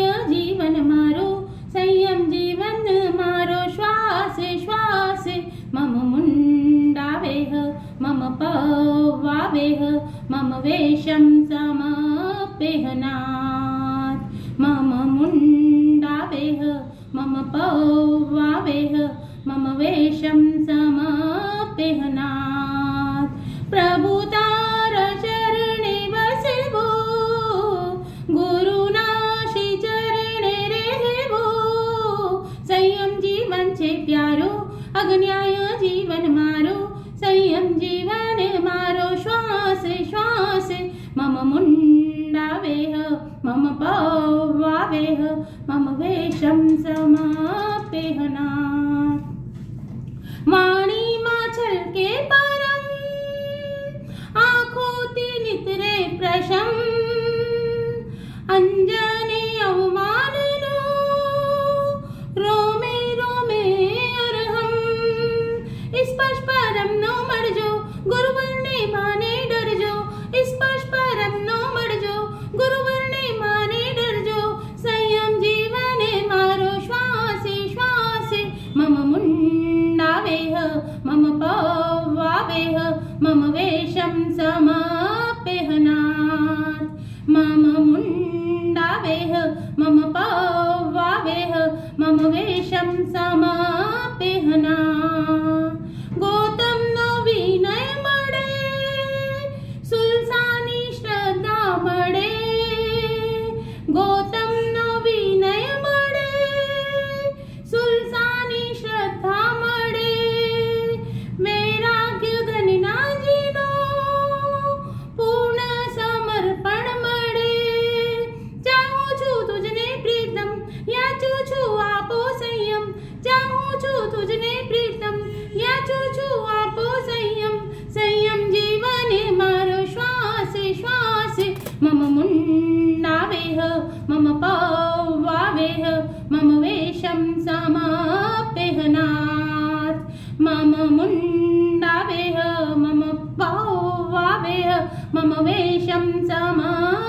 जीवन मारो संयम जीवन मारो श्वास श्वास मम मुंडावेह मम पवावेह मम वेशं समप्यहनात् मम मुंडावेह मम पवावेह मम वेशं समप्यहनात् प्रभु तारा चरणे बसेवो गुरुनाशी चरणे रहेवो संयम जीवन छे प्यारो अज्ञाय जीवन मारो संयम जीवन मारो श्वास श्वास मम मुंडावेह मम पवावेह मम वेशं समप्यहनात् वाणी माछल के परम आँखों नितरे प्रशम अंजने अवमान नो रोमे रोमे अरहम स्पर्श परम नो मरजो गुरुवर ने माने डर जो स्पर्श परम नो मरजो गुरुवर ने माने डर जो संयम जीवन मारो श्वास श्वास मम मुंडावेह मम पवावेह मम वेशं समप्यहनात् मम मुंडावेह मम पवावेह मम वेशं समप्यहनात् गौतम नो विनय मळे सुलसानी श्रद्धा मळे गौतम नो विनय मळे सुलसानी श्रद्धा मळे वैराग्य धननाजीनो पूर्ण समर्पण मळे चाहूं छू तुझने प्रीतम याचू छू आपो संयम चाहूं छू तुझने प्रीतम याचू छू आपो संयम संयम जीवन मारो श्वास श्वास मम मुंडावेह मम पवावेह मम वेशं समप्यहनात् मम मुंडावेह मम पवावेह मम वेशं समप्यहनात्।